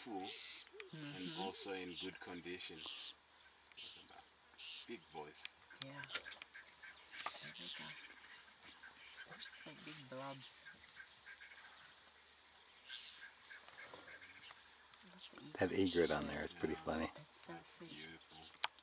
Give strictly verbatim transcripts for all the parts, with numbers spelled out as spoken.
full mm-hmm. and also in good condition. Big boys. Yeah. There we go. There's like big blobs. That egret on there is pretty yeah. funny. It's so sweet. Beautiful.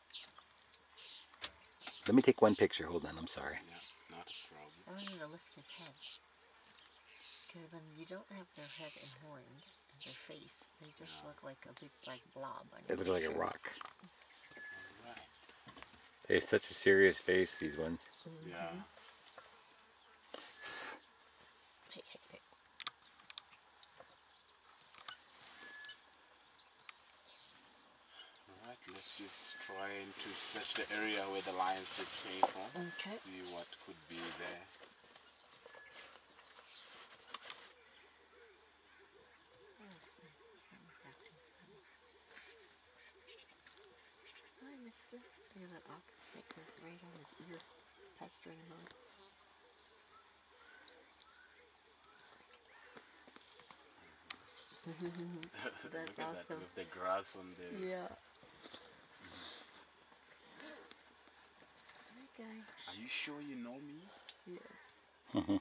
Let me take one picture. Hold on, I'm sorry. Yeah, not a problem. I want you to lift his head. Because when you don't have their head and horns and their face, they just yeah. look like a big like blob. They look like a rock. Right. They have such a serious face, these ones. Mm-hmm. Yeah. Hey, hey, hey. Alright, let's just try to search the area where the lions just came from. Okay. See what could be there. Hi, mister. Look at that ox sticker right on his ear, pestering him out. That's Look at awesome. that with the grass on there. Yeah. Hi, guy. Are you sure you know me? Yes. Mm-hmm.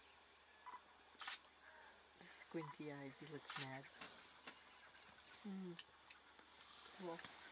Squinty eyes, he looks mad. Mm. Cool.